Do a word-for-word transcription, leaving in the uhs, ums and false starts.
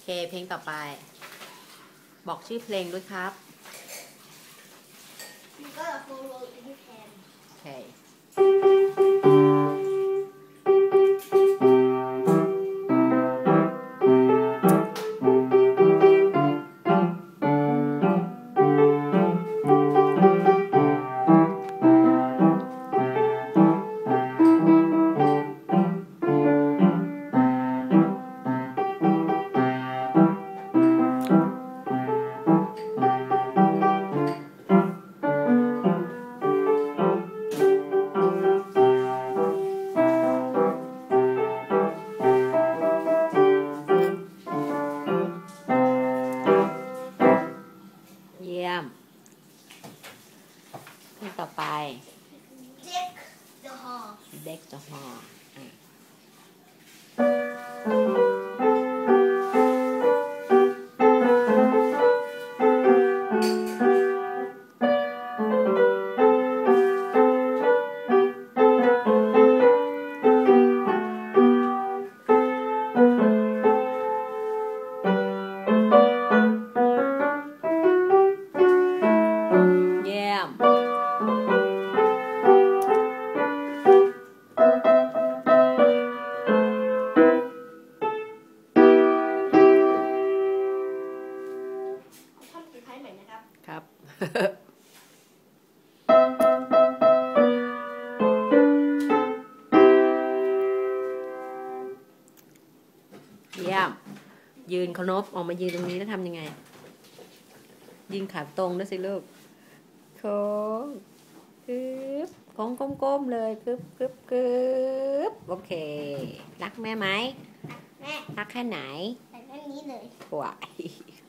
เพลงต่อไปบอกชื่อเพลงด้วยครับ You gotta follow in his hand. โอเคเยี่ยมเพลงต่อไป Deck the hall. เด็กจะหอเยี่ยมทำสุดท้ายใหม่นะครับครับ เยี่ยมยืนเคารพออกมายืนตรงนี้แล้วทำยังไงยืนขาตรงด้วยสิลูกโค้งกึบโค้งก้มๆเลยกึบกึบกึบโอเครักแม่ไหมแม่รักแค่ไหนแต่แค่นี้เลยถวาย